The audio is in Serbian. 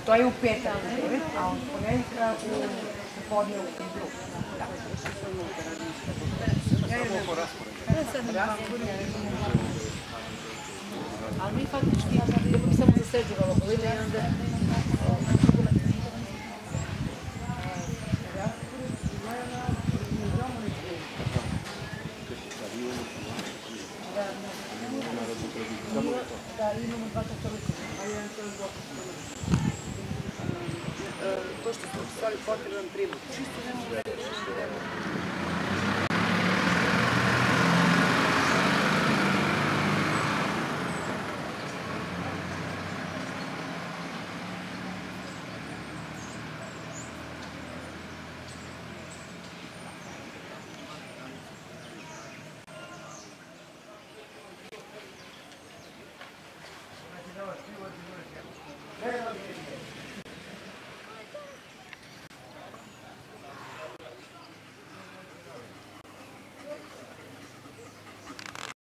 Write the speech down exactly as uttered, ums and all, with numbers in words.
To je u petak u devet, a od ponedjeljka u podne u drugu. Ali mi faktički samo zaseđujemo okoline i onda... Da, imamo dva katolika. To što smo stvari potreban primut. Čisto ne mogu reći.